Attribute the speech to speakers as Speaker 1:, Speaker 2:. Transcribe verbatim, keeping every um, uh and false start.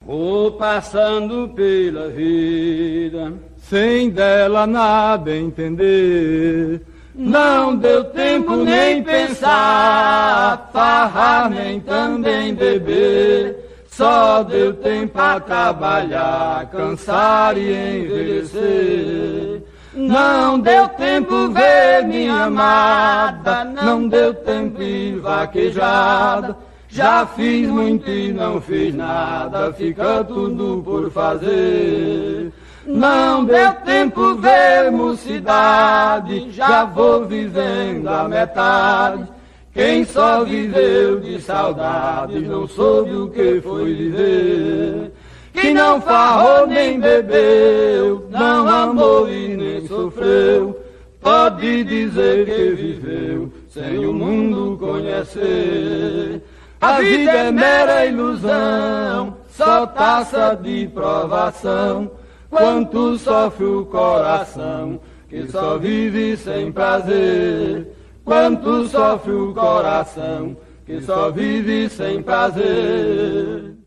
Speaker 1: Vou passando pela vida,
Speaker 2: sem dela nada entender.
Speaker 1: não deu tempo nem pensar, farrar nem também beber. Só deu tempo a trabalhar, cansar e envelhecer. Não deu tempo ver minha amada, não deu tempo ir vaquejada. Já fiz muito e não fiz nada, fica tudo por fazer. Não deu tempo ver mocidade, já vou vivendo a metade. Quem só viveu de saudade não soube o que foi viver. Quem não farrou nem bebeu, não amou e nem sofreu, pode dizer que viveu sem o mundo conhecer. A vida é mera ilusão, só taça de provação. Quanto sofre o coração, que só vive sem prazer. Quanto sofre o coração, que só vive sem prazer.